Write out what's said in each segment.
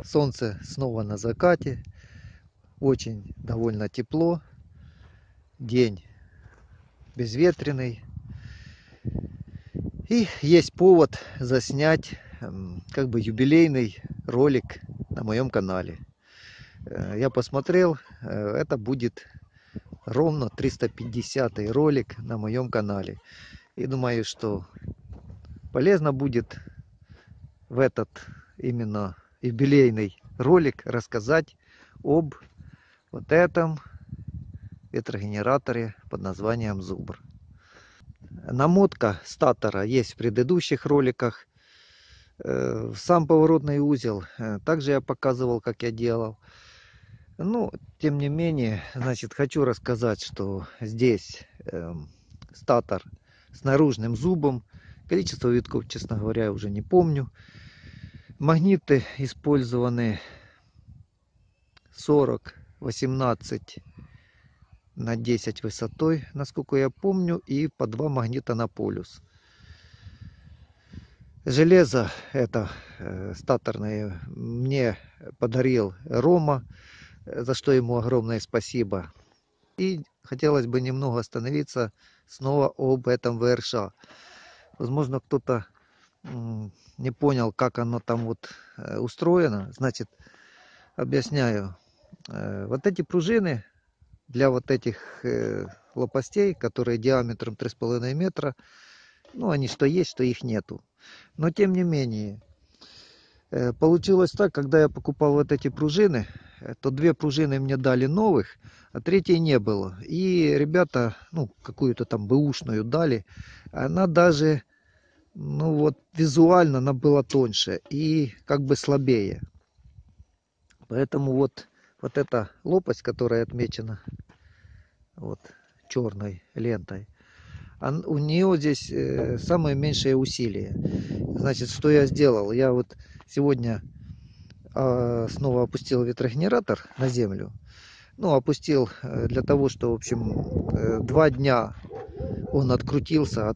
Солнце снова на закате. Очень довольно тепло. День безветренный. И есть повод заснять как бы юбилейный ролик на моем канале. Я посмотрел, это будет ровно 350-й ролик на моем канале. И думаю, что полезно будет в этот именно юбилейный ролик рассказать об вот этом ветрогенераторе под названием Зубр. Намотка статора есть в предыдущих роликах. Сам поворотный узел также я показывал, как я делал. Ну, тем не менее, значит, хочу рассказать, что здесь статор с наружным зубом. Количество витков, честно говоря, я уже не помню. Магниты использованы 40, 18 на 10 высотой, насколько я помню, и по 2 магнита на полюс. Железо это статорное мне подарил Рома, за что ему огромное спасибо. И хотелось бы немного остановиться снова об этом ВРШ. Возможно, кто-то не понял, как оно там вот устроено. Значит, объясняю. Вот эти пружины для вот этих лопастей, которые диаметром 3,5 метра, ну, они что есть, что их нету. Но, тем не менее, получилось так, когда я покупал вот эти пружины, то 2 пружины мне дали новых, а 3 не было. И ребята, ну, какую-то там бэушную дали, она даже, ну, вот визуально она была тоньше и как бы слабее. Поэтому вот эта лопасть, которая отмечена вот черной лентой, у нее здесь самое меньшее усилие. Значит, что я сделал? Я вот сегодня снова опустил ветрогенератор на землю. Ну, опустил для того, что, в общем, 2 дня он открутился,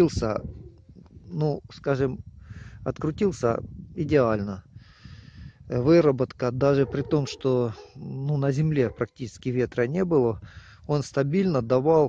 ну, скажем, открутился идеально. Выработка, даже при том, что, ну, на земле практически ветра не было, он стабильно давал,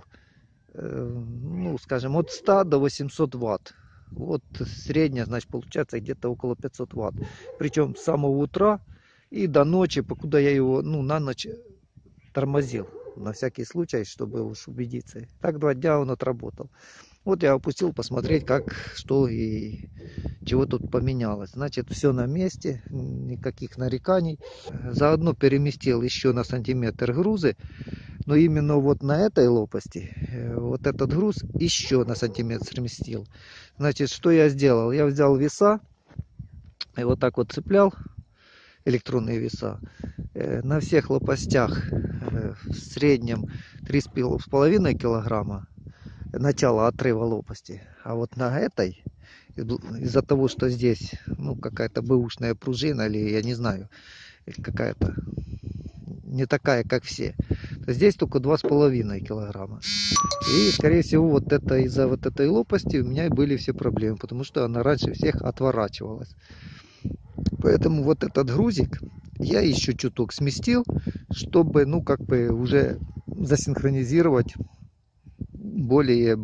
ну, скажем, от 100 до 800 ватт. Вот средняя, значит, получается где-то около 500 ватт. Причем с самого утра и до ночи, покуда я его, ну, на ночь тормозил. На всякий случай, чтобы уж убедиться. Так 2 дня он отработал. Вот я опустил посмотреть, как, что и чего тут поменялось. Значит, все на месте, никаких нареканий. Заодно переместил еще на сантиметр грузы. Но именно вот на этой лопасти, вот этот груз еще на сантиметр сместил. Значит, что я сделал? Я взял веса и вот так вот цеплял, электронные веса. На всех лопастях в среднем 3,5 килограмма начало отрыва лопасти. А вот на этой, из-за того, что здесь, ну, какая-то бэушная пружина, или я не знаю, какая-то не такая, как все, то здесь только 2,5 килограмма. И, скорее всего, вот это из-за вот этой лопасти у меня и были все проблемы, потому что она раньше всех отворачивалась. Поэтому вот этот грузик я еще чуток сместил, чтобы, ну, как бы уже засинхронизировать более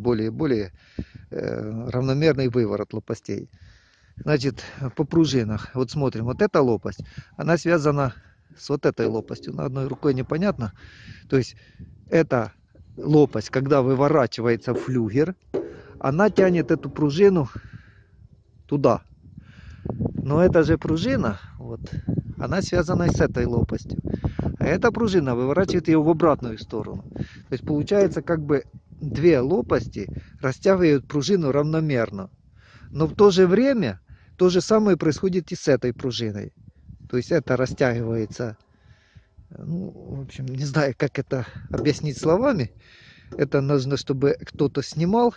равномерный выворот лопастей. Значит, по пружинах, вот смотрим, вот эта лопасть, она связана с вот этой лопастью. На одной рукой непонятно. То есть эта лопасть, когда выворачивается флюгер, она тянет эту пружину туда. Но эта же пружина, вот, она связана с этой лопастью. А эта пружина выворачивает ее в обратную сторону. То есть получается, как бы 2 лопасти растягивают пружину равномерно. Но в то же время то же самое происходит и с этой пружиной. То есть это растягивается, ну, в общем, не знаю, как это объяснить словами. Это нужно, чтобы кто-то снимал,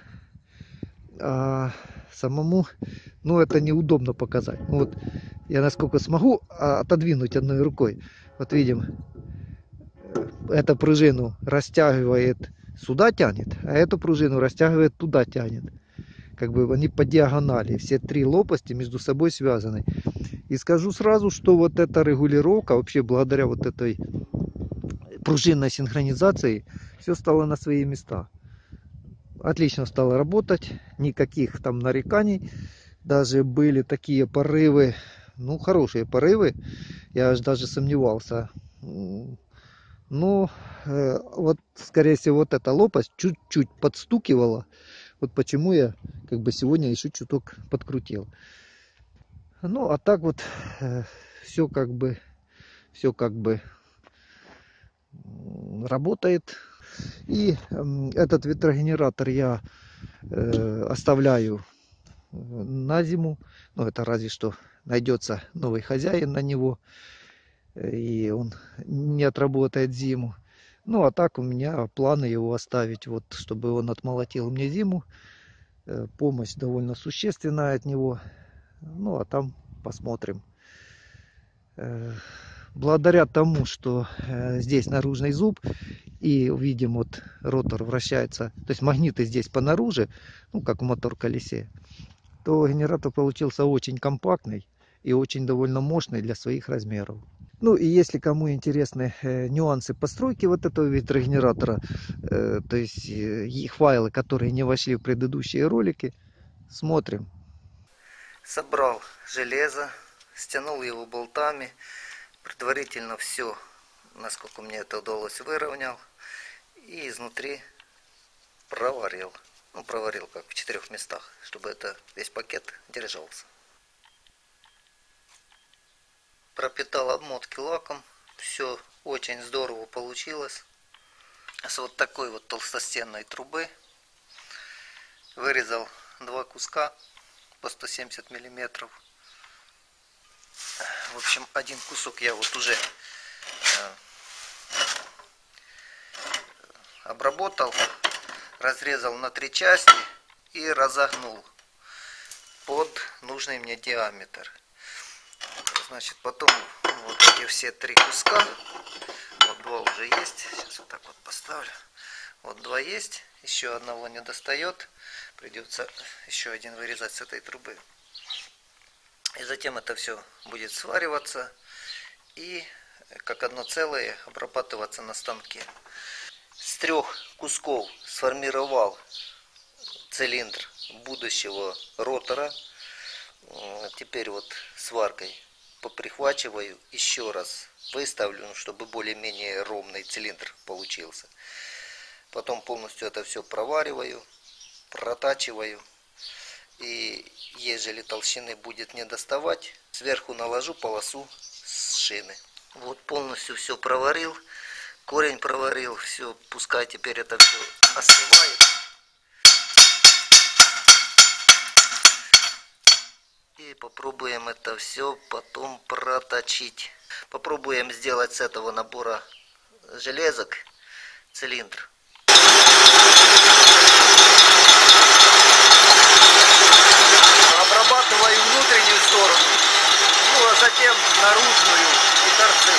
а самому, ну, это неудобно показать. Ну, вот я насколько смогу отодвинуть одной рукой. Вот видим, эту пружину растягивает, сюда тянет, а эту пружину растягивает, туда тянет. как бы они по диагонали, все три лопасти между собой связаны. И скажу сразу, что вот эта регулировка, вообще благодаря вот этой пружинной синхронизации, все стало на свои места. Отлично стало работать, никаких там нареканий. Даже были такие порывы, ну хорошие порывы, я аж даже сомневался. Но вот скорее всего вот эта лопасть чуть-чуть подстукивала. Вот почему я как бы сегодня еще чуток подкрутил. Ну а так вот все как бы работает. И этот ветрогенератор я оставляю на зиму. Ну это разве что найдется новый хозяин на него, и он не отработает зиму. Ну а так у меня планы его оставить, вот чтобы он отмолотил мне зиму. Помощь довольно существенная от него. Ну а там посмотрим. Благодаря тому, что здесь наружный зуб, и видим, вот ротор вращается, то есть магниты здесь понаружи, ну как в мотор-колесе, то генератор получился очень компактный и очень довольно мощный для своих размеров. Ну и если кому интересны нюансы постройки вот этого ветрогенератора, то есть их файлы, которые не вошли в предыдущие ролики, смотрим. Собрал железо, стянул его болтами, предварительно все, насколько мне это удалось, выровнял и изнутри проварил. Ну, проварил как в 4 местах, чтобы это весь пакет держался. Пропитал обмотки лаком, все очень здорово получилось. С вот такой вот толстостенной трубы вырезал 2 куска по 170 миллиметров. В общем, один кусок я вот уже обработал, разрезал на 3 части и разогнул под нужный мне диаметр. Значит, потом вот эти все 3 куска, вот 2 уже есть, сейчас вот так вот поставлю, вот 2 есть, еще одного не достает, придется еще один вырезать с этой трубы. И затем это все будет свариваться и как одно целое обрабатываться на станке. С 3 кусков сформировал цилиндр будущего ротора. Теперь вот сваркой поприхвачиваю, еще раз выставлю, чтобы более-менее ровный цилиндр получился. Потом полностью это все провариваю, протачиваю. И ежели толщины будет не доставать, сверху наложу полосу с шины. Вот полностью все проварил, корень проварил, все, пускай теперь это все остывает. И попробуем это все потом проточить. Попробуем сделать с этого набора железок цилиндр. Обрабатываю внутреннюю сторону, ну а затем наружную и торцы.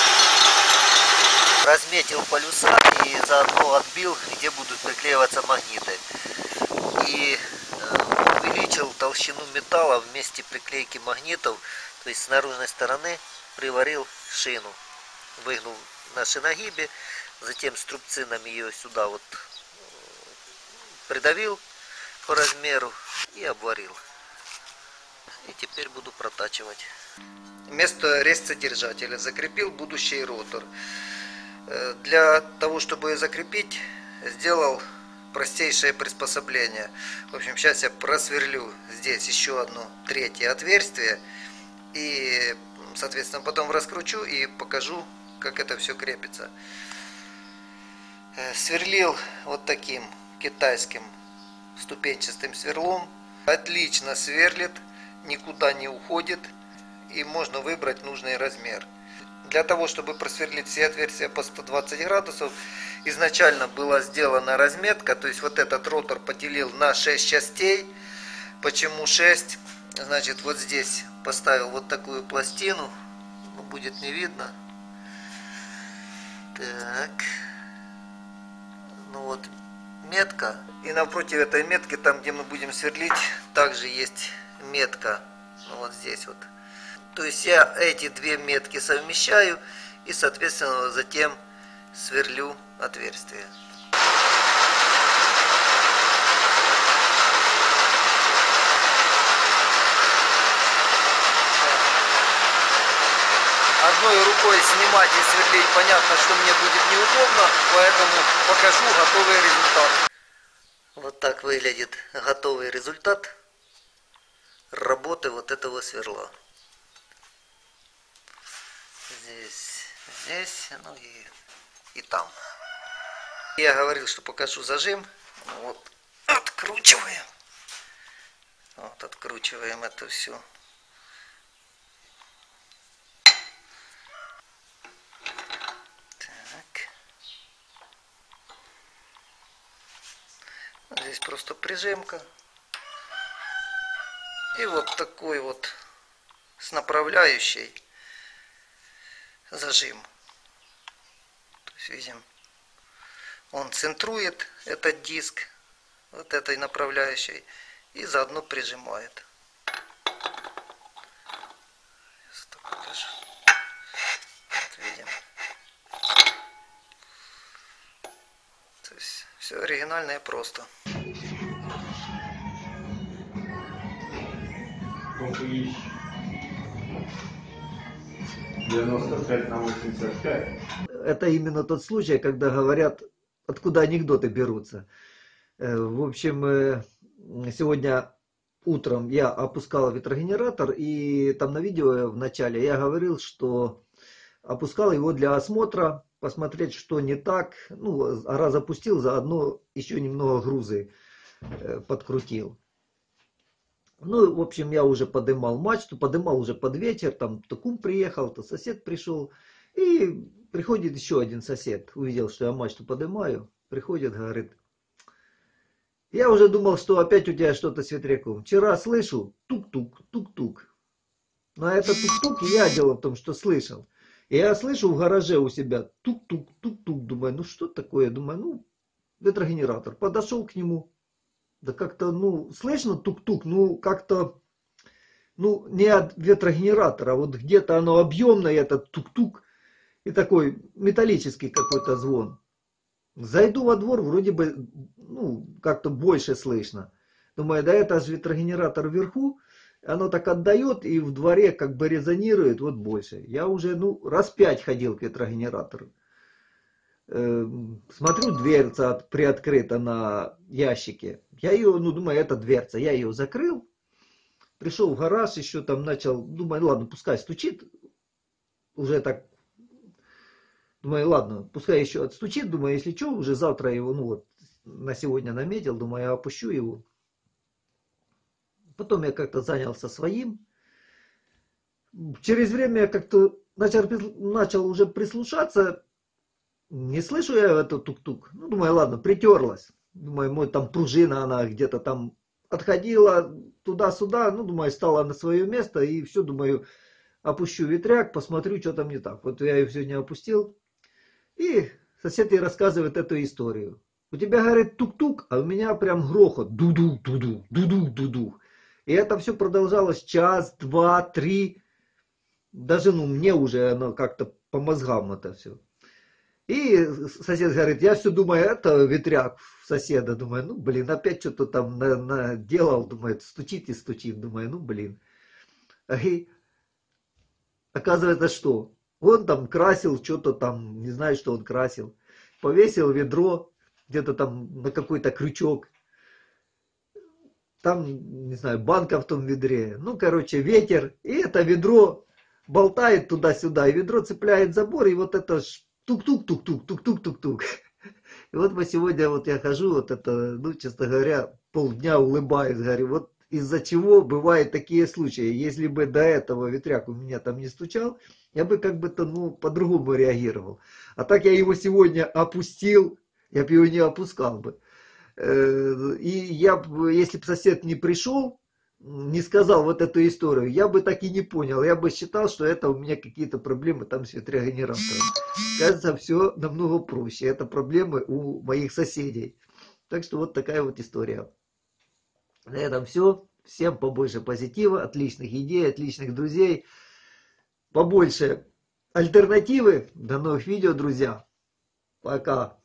Разметил полюса и заодно отбил, где будут приклеиваться магниты. И увеличил толщину металла в месте приклейки магнитов, то есть с наружной стороны приварил шину. Выгнул на шиногибе, затем струбцинами ее сюда вот придавил по размеру и обварил. И теперь буду протачивать. Вместо резцедержателя закрепил будущий ротор. Для того, чтобы закрепить, сделал простейшее приспособление. В общем, сейчас я просверлю здесь еще одно 3-е отверстие. И, соответственно, потом раскручу и покажу, как это все крепится. Сверлил вот таким китайским ступенчатым сверлом. Отлично сверлит, никуда не уходит, и можно выбрать нужный размер. Для того, чтобы просверлить все отверстия по 120 градусов, изначально была сделана разметка, то есть вот этот ротор поделил на 6 частей. Почему 6? Значит, вот здесь поставил вот такую пластину, будет не видно. Так, ну вот метка. И напротив этой метки, там где мы будем сверлить, также есть метка. Ну, вот здесь вот. То есть я эти две метки совмещаю и, соответственно, затем сверлю отверстие. Одной рукой снимать и сверлить, понятно, что мне будет неудобно, поэтому покажу готовый результат. Вот так выглядит готовый результат работы вот этого сверла. Здесь, ну и там. Я говорил, что покажу зажим. Вот, откручиваем. Вот, откручиваем это все. Здесь просто прижимка. И вот такой вот с направляющей зажим. То есть видим, он центрует этот диск вот этой направляющей и заодно прижимает. Сейчас так покажу. Вот видим. То есть все оригинально и просто. 95/85. Это именно тот случай, когда говорят, откуда анекдоты берутся. В общем, сегодня утром я опускал ветрогенератор, и там на видео в начале я говорил, что опускал его для осмотра, посмотреть, что не так. Ну, раз опустил, заодно еще немного грузы подкрутил. Ну, в общем, я уже подымал мачту, подымал уже под ветер, там то кум приехал, то сосед пришел. И приходит еще один сосед, увидел, что я мачту подымаю, приходит, говорит: я уже думал, что опять у тебя что-то с ветряком. Вчера слышу тук-тук, тук-тук. Но это тук-тук, и я дело в том, что слышал. И я слышу в гараже у себя тук-тук, тук-тук. Думаю, ну что такое? Думаю, ну, ветрогенератор. Подошел к нему. Да как-то, ну, слышно тук-тук, ну, как-то, ну, не от ветрогенератора, вот где-то оно объемное, этот тук-тук, и такой металлический какой-то звон. Зайду во двор, вроде бы, ну, как-то больше слышно. Думаю, да это же ветрогенератор вверху, оно так отдает, и в дворе как бы резонирует, вот больше. Я уже, ну, раз 5 ходил к ветрогенератору. Смотрю, дверца приоткрыта на ящике. Я ее, ну, думаю, это дверца. Я ее закрыл. Пришел в гараж, еще там начал, думаю, ладно, пускай стучит. Уже так, думаю, ладно, пускай еще отстучит. Думаю, если что, уже завтра его, ну вот, на сегодня наметил. Думаю, я опущу его. Потом я как-то занялся своим. Через время я как-то начал уже прислушаться. Не слышу я эту тук-тук. Ну, думаю, ладно, притерлась. Думаю, мой там пружина, она где-то там отходила туда-сюда. Ну, думаю, стала на свое место. И все, думаю, опущу ветряк, посмотрю, что там не так. Вот я ее сегодня опустил. И сосед ей рассказывает эту историю. У тебя, говорит, тук-тук, а у меня прям грохот. Ду-ду, ду-ду, ду-ду, ду-ду. И это все продолжалось час, два, три. Даже, ну, мне уже оно как-то по мозгам это все. И сосед говорит, я все думаю, это ветряк соседа. Думаю, ну, блин, опять что-то там наделал. Думаю, стучит и стучит. Думаю, ну, блин. И оказывается, что? Он там красил что-то там, не знаю, что он красил. Повесил ведро где-то там на какой-то крючок. Там, не знаю, банка в том ведре. Ну, короче, ветер. И это ведро болтает туда-сюда. И ведро цепляет забор. И вот это тук-тук-тук-тук, тук-тук-тук-тук. И вот мы сегодня, вот я хожу, вот это, ну, честно говоря, полдня улыбаюсь, говорю, вот из-за чего бывают такие случаи. Если бы до этого ветряк у меня там не стучал, я бы как бы-то, ну, по-другому реагировал. А так я его сегодня опустил, я бы его не опускал бы. И я, если бы сосед не пришел, не сказал вот эту историю, я бы так и не понял. Я бы считал, что это у меня какие-то проблемы там с ветрогенератором. Кажется, все намного проще. Это проблемы у моих соседей. Так что вот такая вот история. На этом все. Всем побольше позитива, отличных идей, отличных друзей. Побольше альтернативы. До новых видео, друзья. Пока.